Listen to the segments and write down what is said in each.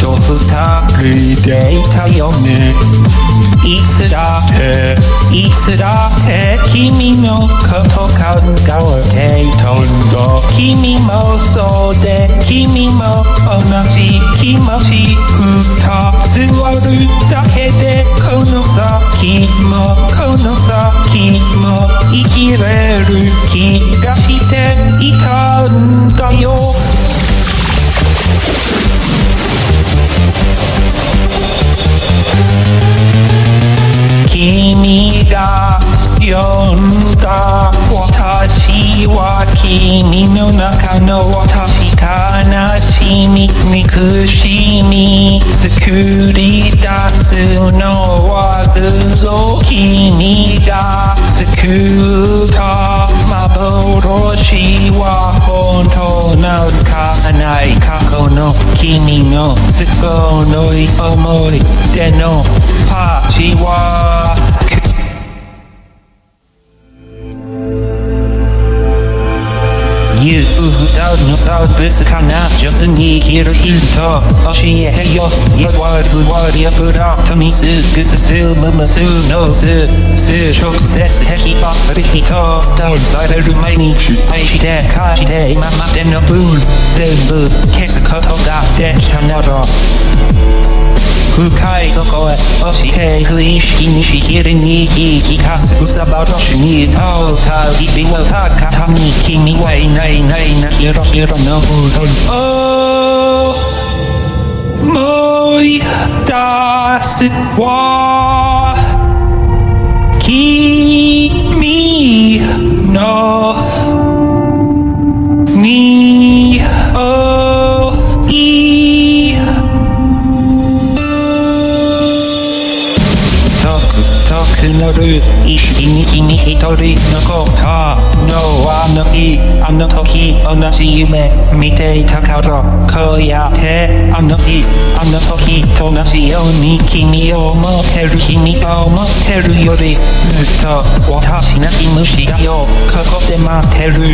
と二人でいたよね。いつだって君のこと考えていたんだ。君もそうで君も同じ気持ち。二つあるだけでこの先も生きれる気がしていたんだよ。君が呼んだ私は君の中の私。悲しみ憎しみ作り出すのは嘘。君が作った幻は本当なのかない。過去の君のすごい思い出のパッチワーク。You without no service cannot just need here to she hey yo you what you put up to meすまますのす直接的ばかり人ダウンされる毎日愛して返して今までの分全部消すことができたなど深いそこへ落ちていく意識にしきりに聞きかすさばとしに通った日々は高たに君はいないなヒロの思い出すわ君の匂いなる意識に君一人残ったのあの日あの時同じ夢見ていたからこうやってあの日あの時と同じように君を思ってる君を思ってるよりずっと私なき虫だよここで待ってる。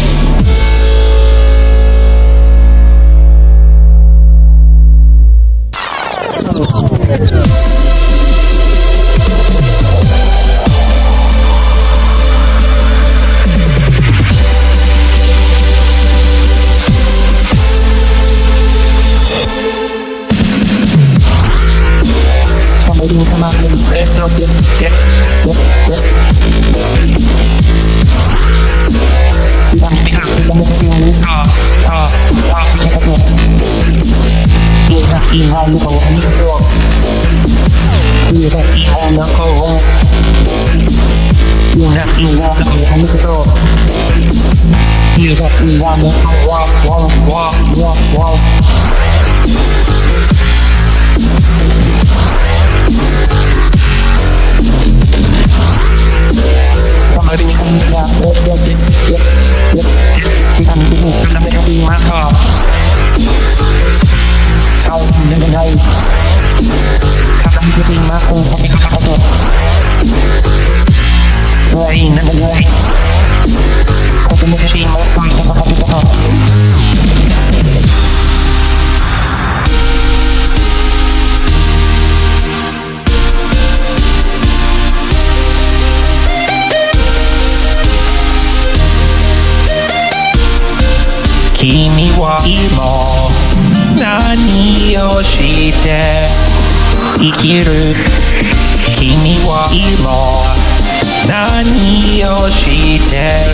君は今何をして生きる。君は今何をして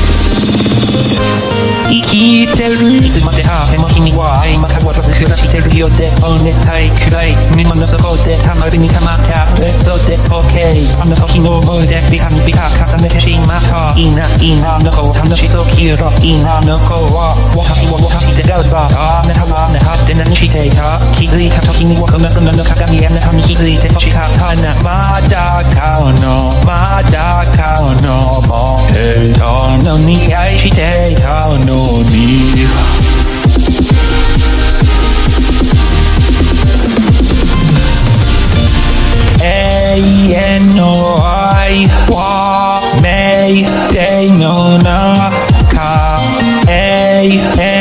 生きてる。いつまであっても君は今変わらず暮らしてるよってお願いくらい沼の底でたまりにたまったそうです OK。 あの時の思い出ビハにビハ重ねてしまった。いいなの子楽しそうきろいいなの子は私で頑張ったあなたはねはって何していた。気づいた時にはこの鏡あなたに気づいて欲しかったな。まだ顔のもってたのに愛していたのに永遠の愛はメイデイの中永遠